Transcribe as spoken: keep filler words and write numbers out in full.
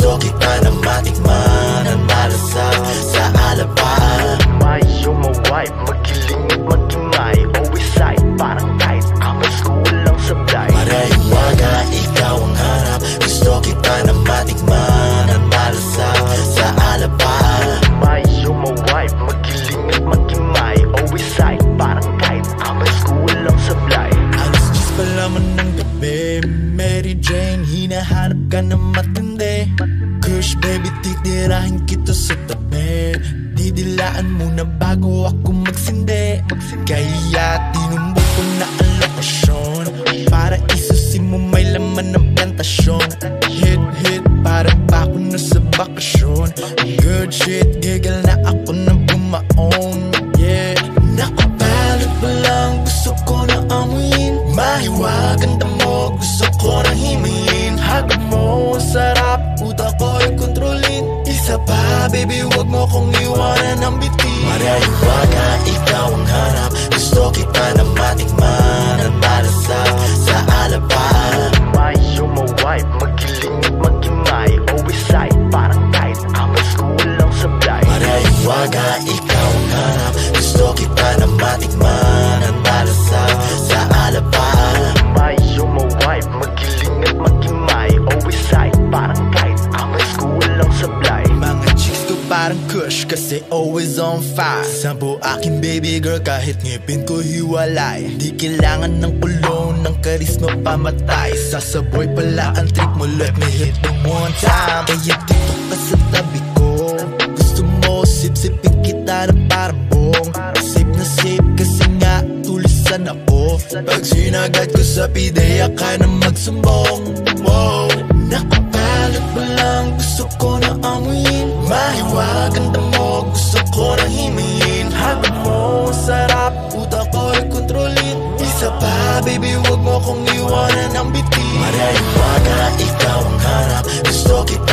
Gusto kita na matikman ang malasap sa alabaan. My, you're my wife, magiling at magimay. Always side, parang kahit after school lang sablay. Marahiwaga, ikaw ang hanap. Gusto kita na matikman ang malasap sa alabaan. My, you're my wife, magiling at magimay. Always side, parang kahit after school lang sablay. Alas diyes pa laman ng gabi, Mary Jane, hinahanap ka na matindi. Kush baby, titirahin kita sa tabi. Didilaan muna bago ako magsindi. Kaya tinumbok ko na ang lokasyon, para isusin mo may laman ng plantasyon. Hit hit, para pa ako nasa bakasyon. Good shit, gigil na ako na bumaon. Yeah, nakabalot pa lang, gusto ko na amuin. Mahiwagan damo, gusto ko na himayin. Hagod mo, sarap, utak ko'y kontrolin. Isa pa, baby, wag mo kong iwanan ng biti. Marahiwaga, ikaw ang hanap. Gusto kita na matikman ang malasap sa alabaan. My, you're my wife, magiling at magimay. Always side, parang kahit after school lang sablay. Marahiwaga, ikaw ang hanap. Gusto kita na matikman ang malasap sa alabaan. My, you're my wife, magiling at magimay. Always side, parang kahit after school lang sablay. Mga chicks ko parang Kush kasi always on fire. Sampo aking baby girl kahit ngipin ko hiwalay. Di kailangan ng cologne, ng karisma pamatay. Sasaboy pala ang trip mo, let me hit them one time. Kaya dito ka sa tabi ko, gusto mo sip-sipin kita na parang bong. Safe na safe kasi nga tulisan ako. Pag sinagat ko sa pideya ka na magsumbong. Wow, nakabalot ba lang, gusto ko na amuin. Mahiwagan damo, gusto ko na himayin. Hagod mo, sarap, utak ko'y kontrolin. Isa pa, baby, wag mo kong iwanan ng biti. Marahiwaga, ikaw ang hanap. Gusto kita